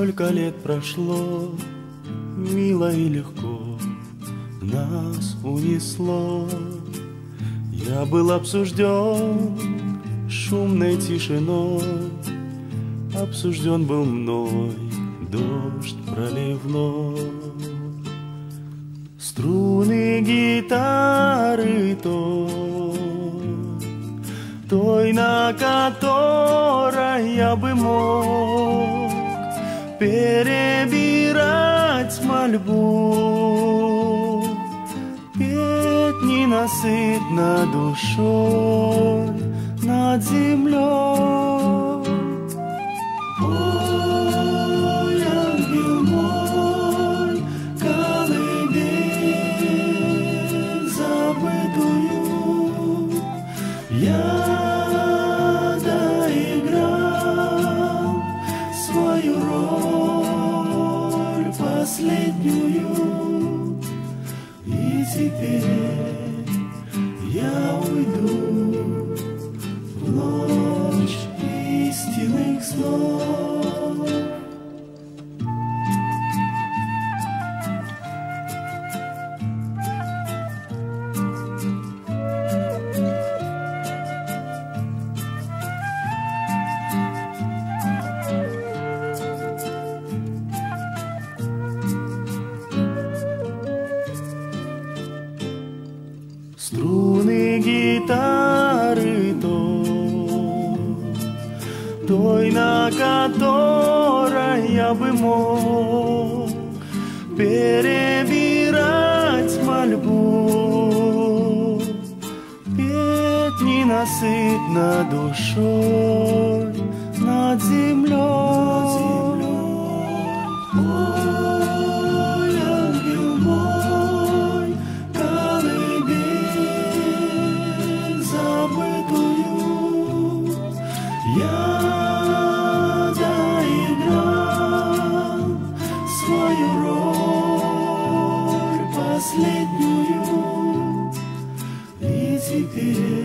Сколько лет прошло, мило и легко нас унесло. Я был обсужден шумной тишиной, обсужден был мной дождь проливной. Струны гитары той, на которой я бы мог перебирать мольбу, петь ненасытно душой над землей. Ой, ангел мой, колыбель забытую я доиграл свою роль последнюю, и теперь я уйду в ночь истинных снов. Струны гитары той, на которой я бы мог перебирать мольбу, петь ненасытно душой над землей. Ой, ангел мой, колыбель забытую я доиграл свою роль последнюю, и теперь